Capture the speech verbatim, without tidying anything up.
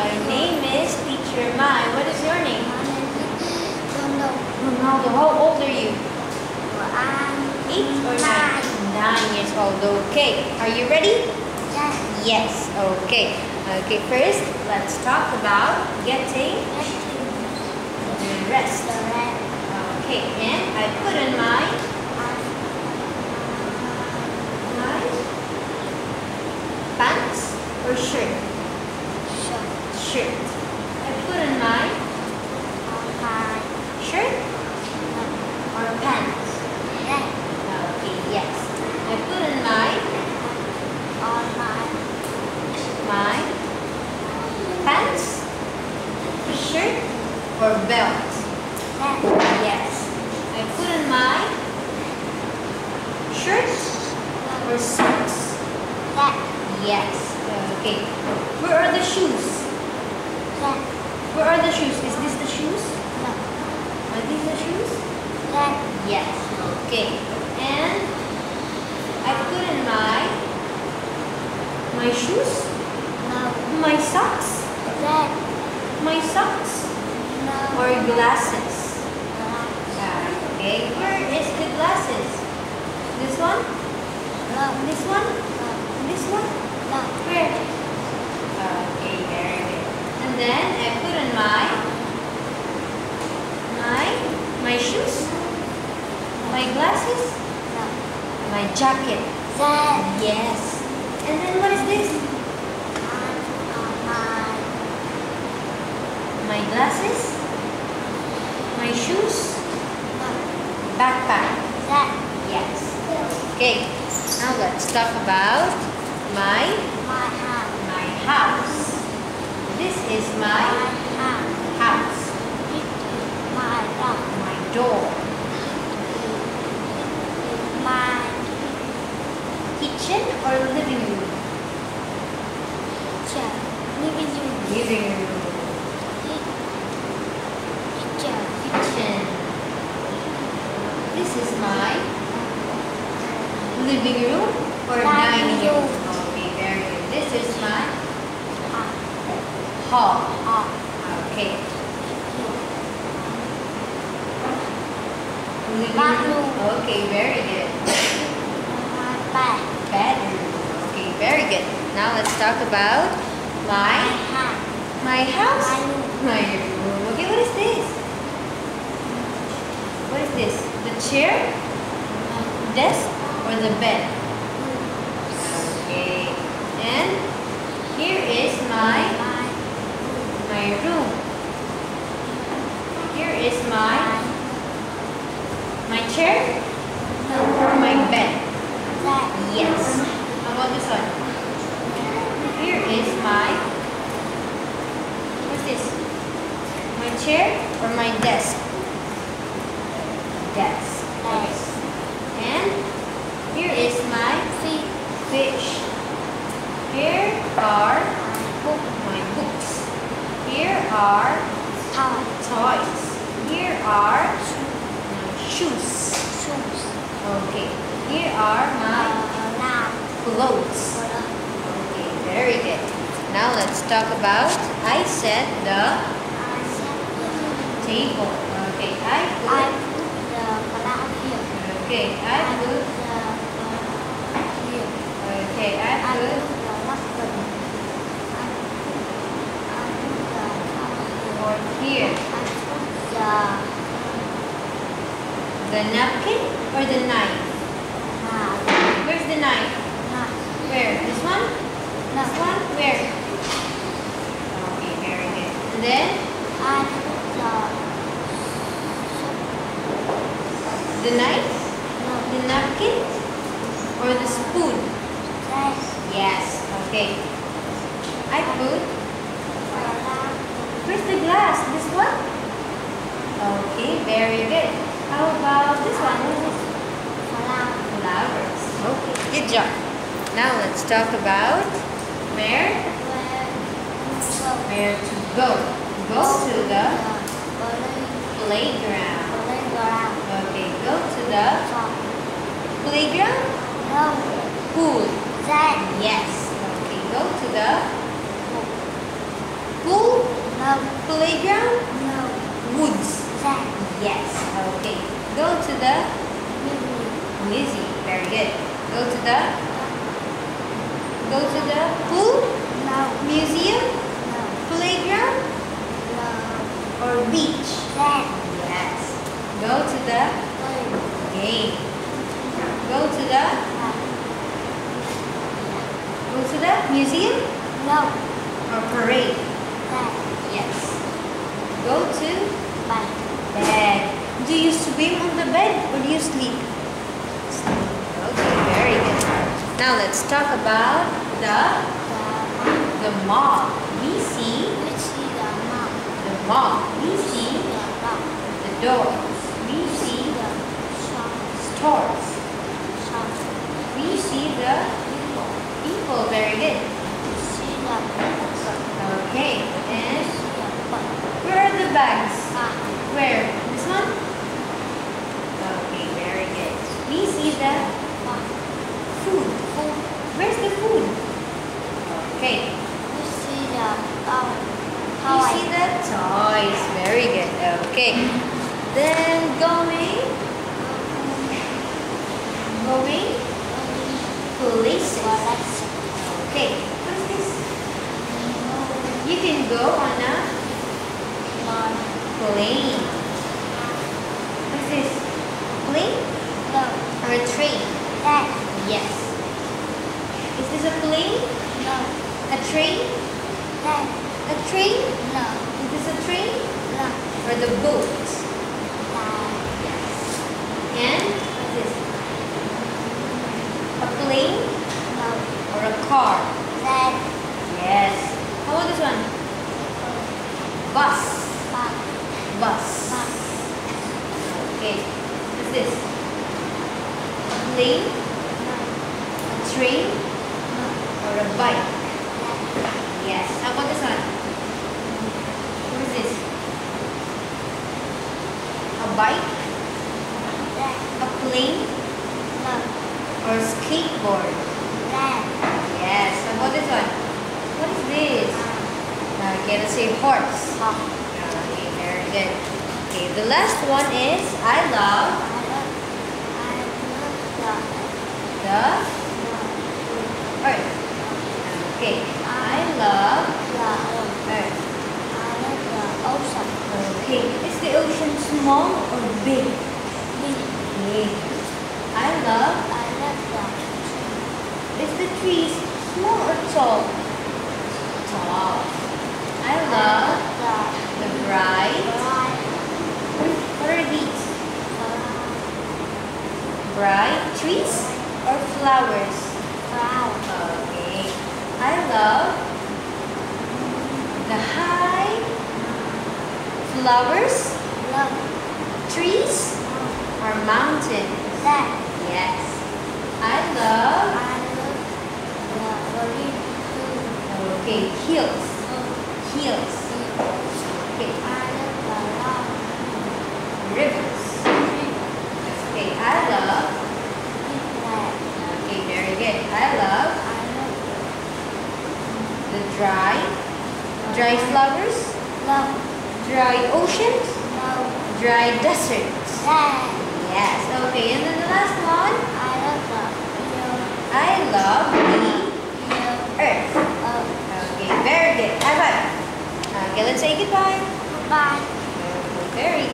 My name is Teacher Mai. What is your name? Ronaldo. Ronaldo. How old are you? I'm Eight or nine? nine. Nine years old. Okay. Are you ready? Yes. Yes. Okay. Okay. First, let's talk about getting dressed. Okay. And I put on my my pants or shirt. Shirt. I put on my shirt or pants. Okay. Yes. I put on my my pants, shirt or belt. Yes. I put on my shirt or socks. Yes. Okay. Where are the shoes? Where are the shoes? Is this the shoes? Are these the shoes? Yes. Okay. And I put in my my shoes, my socks, my socks, or glasses. Okay. Where is the glasses? This one? This one? This one? Where? Okay, very good. And then I put on my my my shoes, my glasses, my jacket. Yes. And then what is this? My glasses, my shoes, backpack. Yes. Okay. Now let's talk about my my house. This is my house. My door. Kitchen or living room? Living room. Kitchen. This is my living room or dining room? Okay, very good. This is my hall. Okay. Living room. Okay, very good. Bedroom. Okay, very good. Now let's talk about my my house. My room. Okay, what is this? What is this? The chair, desk, or the bed? Okay. And here is my my room. Here is my my chair or my bed. Yes. How about this one? Here is my, what's this? My chair or my desk? Desk. Okay. And here is my fish. Here are my books. Here are toys. Here are my shoes. Okay. Here are my clothes. Okay, very good. Now let's talk about, I set the table. Okay, I put, okay, I put, okay, I put, or here, the napkin or the knife? Where's the knife? Where? This one? This one? Where? Okay, very good. And then? The knife? The napkin? Or the spoon? Yes. Okay. I put. Where's the glass? This one? Okay, very good. How about this one? What is this? Flowers. Okay, good job. Now let's talk about where where to go. Go to the playground. Okay, go to the playground. Pool. Yes. Okay, go to the Pool? No. Playground? No. Woods? That. Yes. Okay. Go to the Museum. museum. Very good. Go to the Go to the pool? No. Museum? No. Playground? No. Or beach? That. Yes. Go to the Play. game. Go to the That. Go to the museum No. or parade? That. Yes. Go to Bye. bed. Do you swim on the bed or do you sleep? Sleep. Okay, very good. Now let's talk about the The the mall. We see We see the mom. the mall. We see The dog. the doors. We see The shop. stores. Shop. We see the People. people. Very good. We see the books. Okay. We And see the book. where are the bags? Ah. Where? This one? Okay, very good. We see the Ah. food. Food. Where's the food? Okay. We see the oh. You see the toys. Very good. Okay. Then going, going places. Okay. What's this? You can go on a plane. What's this? Plane No. or a train? That. Yes. Is this a plane? No. A train? That. A train? No. Is this a train No. or the boat? That. Yes. And what's this? A plane No. or a car? That. Yes. How about this one? Bus. Bus. Bus. Bus. Okay. What's this? A plane, No. a train, No. or a bike? That. Yes. How about this one? What is this? A bike, That. a plane, No. or a skateboard? That. Yes. How about this one? What is this? Okay, let's say horse. Hop. Okay, very good. Okay, the last one is I love I love. I love the. the The. earth. Okay, I love The. Oh. earth. I love the ocean. Okay, is the ocean small or big? Big. Big. I love, I love the. is the trees small or tall? Tall. I love the. the bright, Bright. what are these? Bright. Bright trees or flowers? Flower. Okay. I love the high flowers, Love. trees, or mountains? That. Yes. I love, I love the very blue. okay, hills. Hills. Okay, I love the long rivers. Okay, I love, that. okay, very good. I love I love the dry, dry flowers, love. dry oceans, Love. dry deserts. That. Yes, okay, and then the last one, I love the yellow. I love the Yellow. earth. Uh, Okay, very good. High five. Okay, let's say goodbye. Bye. Okay, very